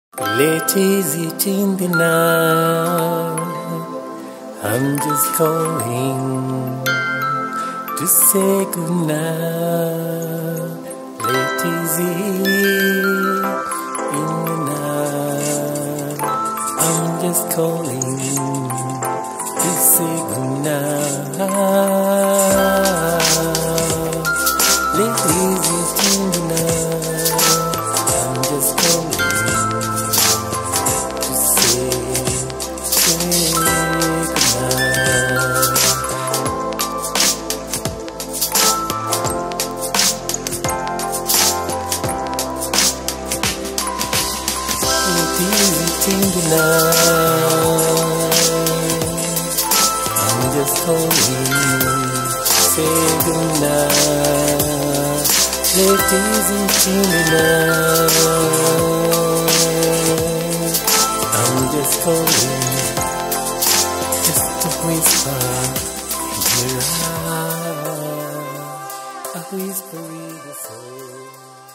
Late is it in the night? I'm just calling to say goodnight. Late is it in the night? I'm just calling to say goodnight. Late is it in the night? I'm just calling. In the night, I'm just calling, say goodnight. Late is it in the night, I'm just calling, just to whisper in your eye, a whisper in the soul.